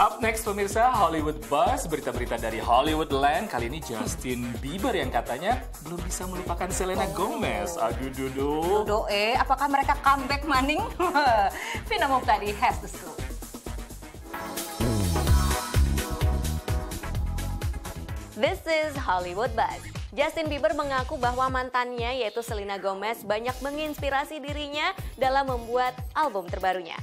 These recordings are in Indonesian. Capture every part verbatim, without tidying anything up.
Up next pemirsa, Hollywood Buzz, berita-berita dari Hollywoodland. Kali ini Justin Bieber yang katanya belum bisa melupakan Selena Gomez. Aduh dudu. Dudu eh, apakah mereka comeback maning? Vina Muptadi has the scoop. This is Hollywood Buzz. Justin Bieber mengaku bahwa mantannya yaitu Selena Gomez banyak menginspirasi dirinya dalam membuat album terbarunya.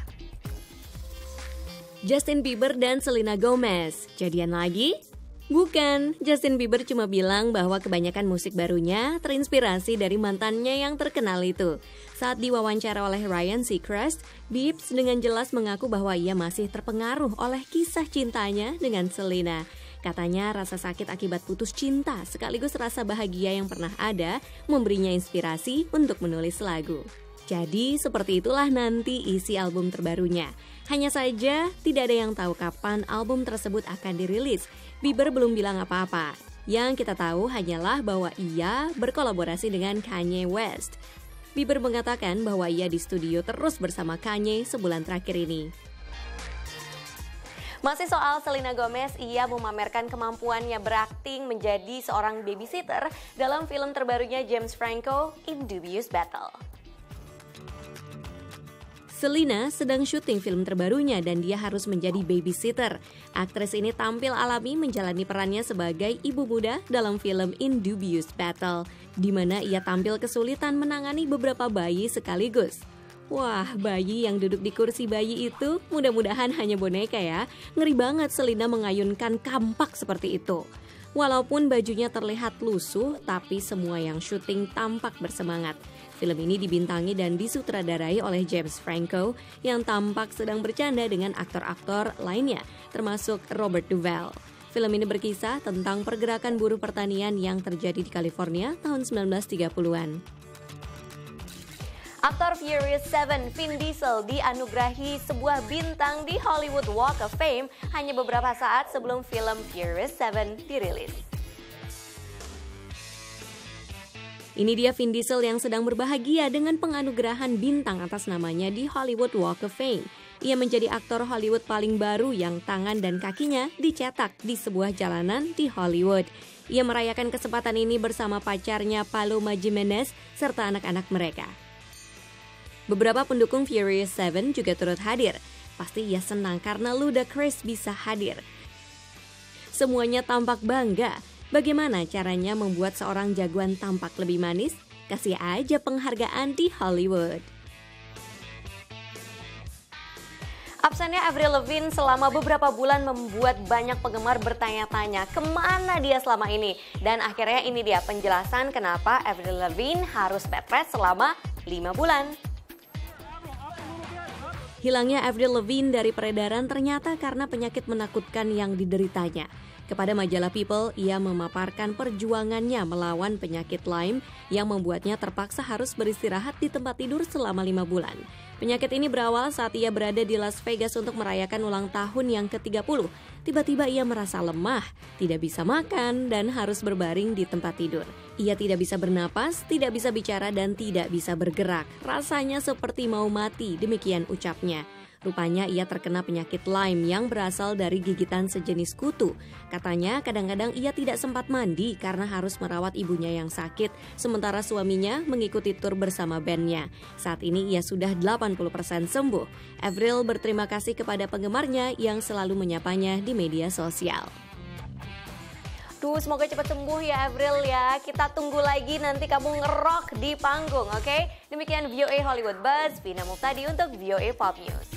Justin Bieber dan Selena Gomez jadian lagi? Bukan, Justin Bieber cuma bilang bahwa kebanyakan musik barunya terinspirasi dari mantannya yang terkenal itu. Saat diwawancara oleh Ryan Seacrest, Biebs dengan jelas mengaku bahwa ia masih terpengaruh oleh kisah cintanya dengan Selena. Katanya rasa sakit akibat putus cinta sekaligus rasa bahagia yang pernah ada memberinya inspirasi untuk menulis lagu. Jadi seperti itulah nanti isi album terbarunya. Hanya saja tidak ada yang tahu kapan album tersebut akan dirilis. Bieber belum bilang apa-apa. Yang kita tahu hanyalah bahwa ia berkolaborasi dengan Kanye West. Bieber mengatakan bahwa ia di studio terus bersama Kanye sebulan terakhir ini. Masih soal Selena Gomez, ia memamerkan kemampuannya berakting menjadi seorang babysitter dalam film terbarunya James Franco, In Dubious Battle. Selena sedang syuting film terbarunya dan dia harus menjadi babysitter. Aktris ini tampil alami menjalani perannya sebagai ibu muda dalam film In Dubious Battle, di mana ia tampil kesulitan menangani beberapa bayi sekaligus. Wah, bayi yang duduk di kursi bayi itu mudah-mudahan hanya boneka ya. Ngeri banget Selena mengayunkan kampak seperti itu. Walaupun bajunya terlihat lusuh, tapi semua yang syuting tampak bersemangat. Film ini dibintangi dan disutradarai oleh James Franco yang tampak sedang bercanda dengan aktor-aktor lainnya, termasuk Robert Duvall. Film ini berkisah tentang pergerakan buruh pertanian yang terjadi di California tahun sembilan belas tiga puluhan. Aktor Furious tujuh Vin Diesel dianugerahi sebuah bintang di Hollywood Walk of Fame hanya beberapa saat sebelum film Furious tujuh dirilis. Ini dia Vin Diesel yang sedang berbahagia dengan penganugerahan bintang atas namanya di Hollywood Walk of Fame. Ia menjadi aktor Hollywood paling baru yang tangan dan kakinya dicetak di sebuah jalanan di Hollywood. Ia merayakan kesempatan ini bersama pacarnya Paloma Jimenez serta anak-anak mereka. Beberapa pendukung Furious tujuh juga turut hadir. Pasti ia senang karena Ludacris bisa hadir. Semuanya tampak bangga. Bagaimana caranya membuat seorang jagoan tampak lebih manis? Kasih aja penghargaan di Hollywood. Absennya Avril Lavigne selama beberapa bulan membuat banyak penggemar bertanya-tanya kemana dia selama ini. Dan akhirnya ini dia penjelasan kenapa Avril Lavigne harus bed rest selama lima bulan. Hilangnya Avril Lavigne dari peredaran ternyata karena penyakit menakutkan yang dideritanya. Kepada majalah People, ia memaparkan perjuangannya melawan penyakit Lyme yang membuatnya terpaksa harus beristirahat di tempat tidur selama lima bulan. Penyakit ini berawal saat ia berada di Las Vegas untuk merayakan ulang tahun yang ke tiga puluh. Tiba-tiba ia merasa lemah, tidak bisa makan, dan harus berbaring di tempat tidur. Ia tidak bisa bernapas, tidak bisa bicara, dan tidak bisa bergerak. Rasanya seperti mau mati, demikian ucapnya. Rupanya ia terkena penyakit Lyme yang berasal dari gigitan sejenis kutu. Katanya kadang-kadang ia tidak sempat mandi karena harus merawat ibunya yang sakit, sementara suaminya mengikuti tur bersama bandnya. Saat ini ia sudah delapan puluh persen sembuh. Avril berterima kasih kepada penggemarnya yang selalu menyapanya di media sosial. Duh, semoga cepat sembuh ya Avril ya. Kita tunggu lagi nanti kamu ngerok di panggung, oke? Okay? Demikian V O A Hollywood Buzz, Vina Muptadi untuk V O A Pop News.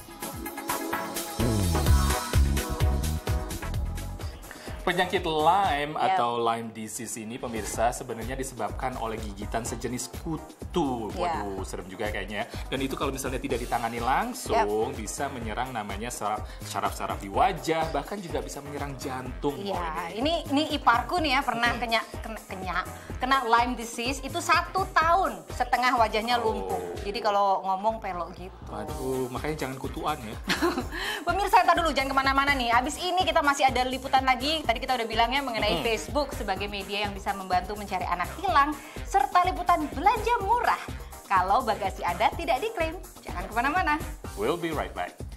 Penyakit Lyme Yep. atau Lyme disease ini pemirsa sebenarnya disebabkan oleh gigitan sejenis kutu. Waduh, Yeah. serem juga kayaknya. Dan itu kalau misalnya tidak ditangani langsung Yep. bisa menyerang namanya saraf-saraf di wajah, bahkan juga bisa menyerang jantung. Iya, Oh, ini ini iparku nih ya pernah kena kena kena, kena Lyme disease itu satu tahun setengah wajahnya lumpuh. Oh. Jadi kalau ngomong pelok gitu. Waduh, makanya jangan kutuan ya. Pemirsa, entar dulu jangan kemana-mana nih. Abis ini kita masih ada liputan lagi. Tadi kita udah bilangnya mengenai Mm-hmm. Facebook sebagai media yang bisa membantu mencari anak hilang, serta liputan belanja murah. Kalau bagasi Anda tidak diklaim, jangan kemana-mana. We'll be right back.